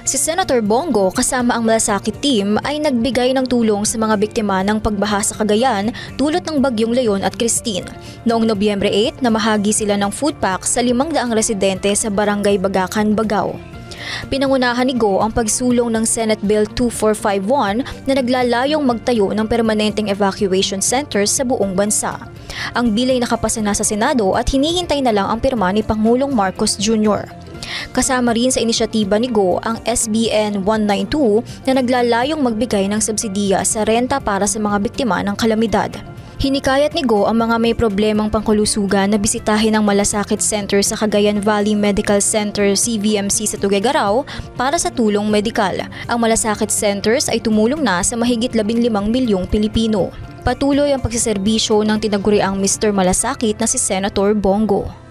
Si Senator Bongo kasama ang Malasakit team ay nagbigay ng tulong sa mga biktima ng pagbaha sa Cagayan dulot ng Bagyong Leon at Christine. Noong Nobyembre 8, namahagi sila ng food pack sa 500 residente sa Barangay Bagacan, Bagao. Pinangunahan ni Go ang pagsulong ng Senate Bill 2451 na naglalayong magtayo ng permanenteng evacuation centers sa buong bansa. Ang bill ay nakapasa na sa Senado at hinihintay na lang ang pirma ni Pangulong Marcos Jr. Kasama rin sa inisyatiba ni Go ang SBN 192 na naglalayong magbigay ng subsidiya sa renta para sa mga biktima ng kalamidad. Hinikayat ni Go ang mga may problemang pangkulusugan na bisitahin ang Malasakit Center sa Cagayan Valley Medical Center CVMC sa Tuguegarao para sa tulong medikal. Ang Malasakit Centers ay tumulong na sa mahigit 15 milyong Pilipino. Patuloy ang pagsiserbisyo ng tinaguriang Mr. Malasakit na si Senator Bongo.